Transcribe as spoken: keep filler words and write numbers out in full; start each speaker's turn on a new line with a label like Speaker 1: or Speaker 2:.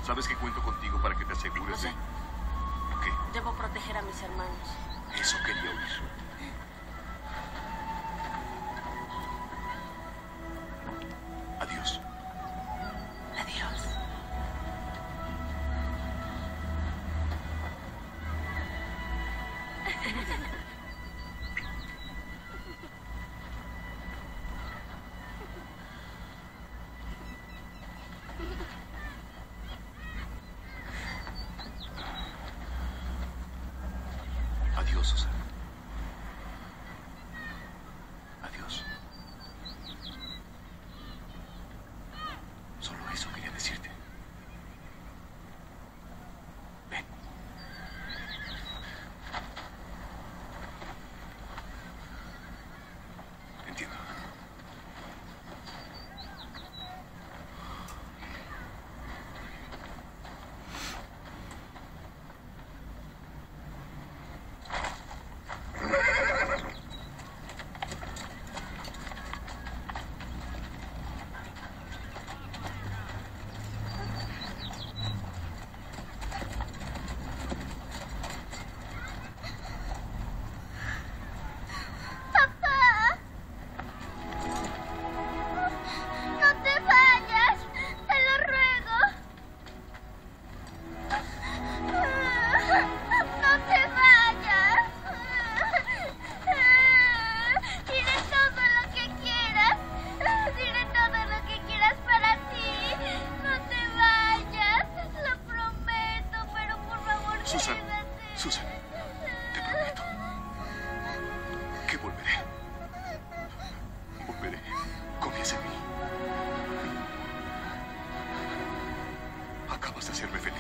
Speaker 1: Sabes que cuento contigo para que te asegures
Speaker 2: Lo sé.
Speaker 1: de... ¿Qué?
Speaker 2: Debo proteger a mis hermanos.
Speaker 1: Eso quería oír. Adiós.
Speaker 2: Adiós.
Speaker 1: Adiós, Susana. Adiós. Solo eso quería decirte. Ven. Entiendo.
Speaker 3: ¡Papá! ¡No te vayas! ¡Te lo ruego! ¡No te vayas! Diré todo lo que quieras. Diré todo lo que quieras para ti. ¡No te vayas! Lo prometo, pero por favor,
Speaker 1: Susan,
Speaker 3: quédate.
Speaker 1: Susan, te prometo que volveré. Volveré. Confías en mí. Acabas de hacerme feliz.